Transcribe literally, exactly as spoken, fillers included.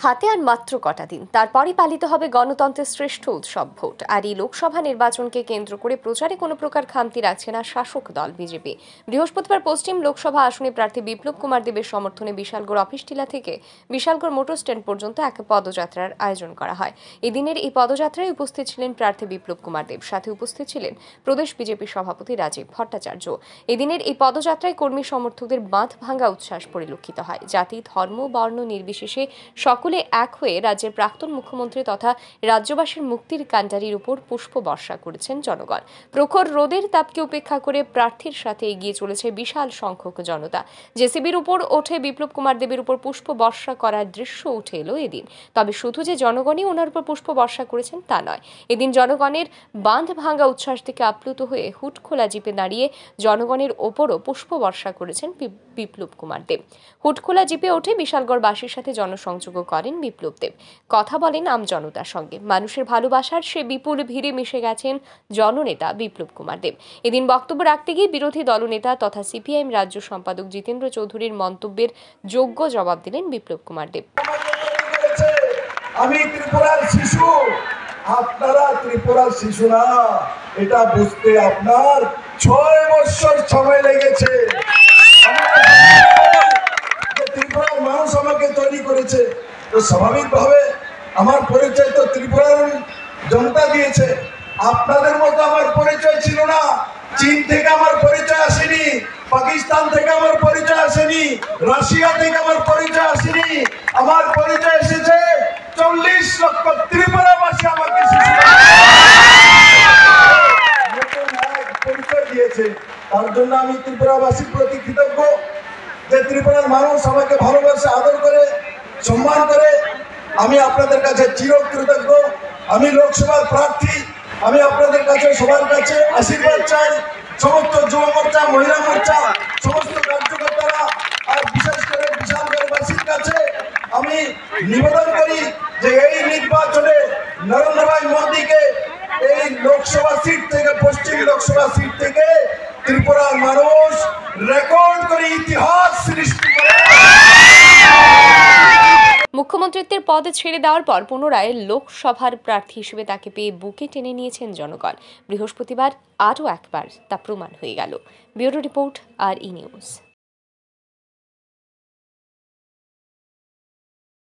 হাতে আর মাত্র কটা দিন, তারপরই পালিত হবে গণতন্ত্রের শ্রেষ্ঠ উৎসব ভোট। আর এই লোকসভা নির্বাচনকে কেন্দ্র করে প্রচারে কোনো প্রকার খামতি রাখছে না শাসক দল বিজেপি। বৃহস্পতিবার পশ্চিম লোকসভা আসনে প্রার্থী বিপ্লব কুমার দেবের সমর্থনে বিশালগড় অফিস টিলা থেকে বিশালগড় মোটর স্ট্যান্ড পর্যন্ত এক পদযাত্রার আয়োজন করা হয়। এদিনের এই পদযাত্রায় উপস্থিত ছিলেন প্রার্থী বিপ্লব কুমার দেব, সাথে উপস্থিত ছিলেন প্রদেশ বিজেপি সভাপতি রাজীব ভট্টাচার্য। এদিনের এই পদযাত্রায় কর্মী সমর্থকদের বাঁধ ভাঙা উচ্ছ্বাস পরিলক্ষিত হয়। জাতি, ধর্ম, বর্ণ নির্বিশেষে সকলে এক হয়ে রাজ্যের প্রাক্তন মুখ্যমন্ত্রী তথা রাজ্যবাসীর মুক্তির কান্ডারির উপর পুষ্প বর্ষা করেছেন জনগণ। প্রখর রোদের তাপকে উপেক্ষা করে প্রার্থীর সাথে এগিয়ে চলেছে বিশাল সংখ্যক জনতা। জেসিবির উপর ওঠে বিপ্লব কুমার দেবের উপর পুষ্প বর্ষা করার দৃশ্য উঠে এলো এদিন। তবে শুধু যে জনগণই ওনার উপর পুষ্প বর্ষা করেছেন তা নয়, এদিন জনগণের বাঁধ ভাঙা উচ্ছ্বাস থেকে আপ্লুত হয়ে হুট খোলা জিপে দাঁড়িয়ে জনগণের ওপরও পুষ্প বর্ষা করেছেন বিপ্লব কুমার দেব। হুটখোলা জিপে ওঠে বিশালগড়বাসীর সাথে জনসংযোগ করেন বিপ্লব দেব। কথা বলেন আম জনতার সঙ্গে। মানুষের ভালোবাসার সে বিপুল ভিড়ে মিশে গেছেন জননেতা বিপ্লব কুমার দেব। এদিন বক্তব্য রাখতে গিয়ে বিরোধী দলনেতা তথা সিপিআইএম রাজ্য সম্পাদক জিতেন্দ্র চৌধুরীর মন্তব্যের যোগ্য জবাব দিলেন বিপ্লব কুমার দেব। আমি ত্রিপুরার শিশু, আপনারা ত্রিপুরার শিশু না, এটা বুঝতে আপনার ছয় বছর সময় লেগেছে। ত্রিপুরার মানুষ আমাকে তৈরি করেছে, তো স্বাভাবিকভাবে আমার পরিচয় তো ত্রিপুরার জনতা দিয়েছে। আপনাদের মতো আমার পরিচয় ছিল না। চীন থেকে আমার পরিচয় আসেনি, পাকিস্তান থেকে আমার পরিচয় আসেনি, রাশিয়া থেকে আমার পরিচয় আসেনি। আমার পরিচয় এসেছে চল্লিশ লক্ষ ত্রিপুরাবাসী আমাকে পরিচয় দিয়েছে। তার জন্য আমি ত্রিপুরাবাসীর প্রতি কৃতজ্ঞ যে ত্রিপুরার মানুষ আমাকে ভালোবাসে, আদর করে, সম্মান করে। আমি আপনাদের কাছে চিরকৃতজ্ঞ। আমি লোকসভার প্রার্থী, আমি আপনাদের কাছে সবার কাছে আশীর্বাদ চাই। সমস্ত যুব মোর্চা, মহিলা মোর্চা, সমস্ত কার্যকর্তারা আর বিশেষ করে বিশালগড়বাসীর কাছে আমি নিবেদন করি যে এই নির্বাচনে নরেন্দ্র ভাই মোদীকে এই লোকসভা সিট থেকে, পশ্চিম লোকসভা সিট থেকে ত্রিপুরার মানুষ রেকর্ড করে ইতিহাস সৃষ্টি করে। মুখ্যমন্ত্রীত্বের পদ ছেড়ে দেওয়ার পর পুনরায় লোকসভার প্রার্থী হিসেবে তাকে পেয়ে বুকে টেনে নিয়েছেন জনগণ। বৃহস্পতিবার আরও একবার তা প্রমাণ হয়ে গেল। ব্যুরো রিপোর্ট, আর ই নিউজ।